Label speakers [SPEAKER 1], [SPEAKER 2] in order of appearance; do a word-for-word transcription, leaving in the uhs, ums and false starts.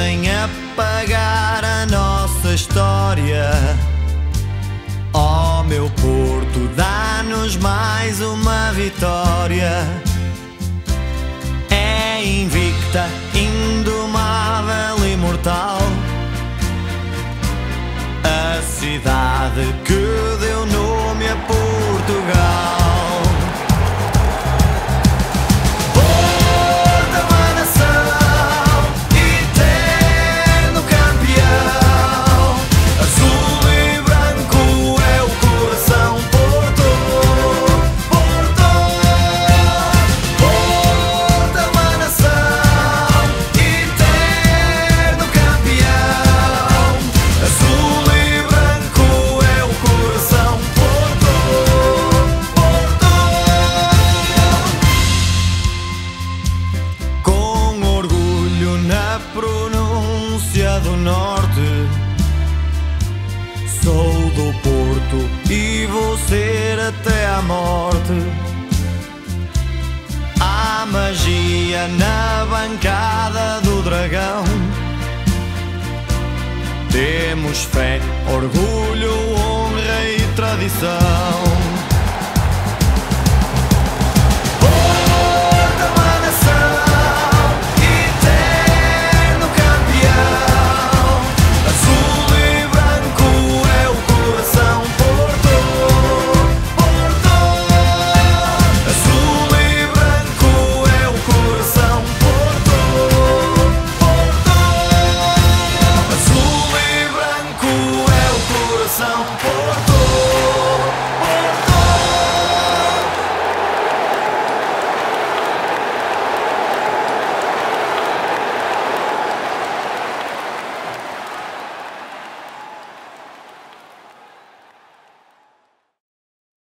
[SPEAKER 1] podem apagar a nossa história. Oh, meu Porto, dá-nos mais uma vitória. É invicta, indomável, imortal, a cidade que deu nome a Portugal. Pronúncia do Norte, sou do Porto e vou ser até à morte. Há magia na bancada do Dragão. Temos fé, orgulho, honra e tradição.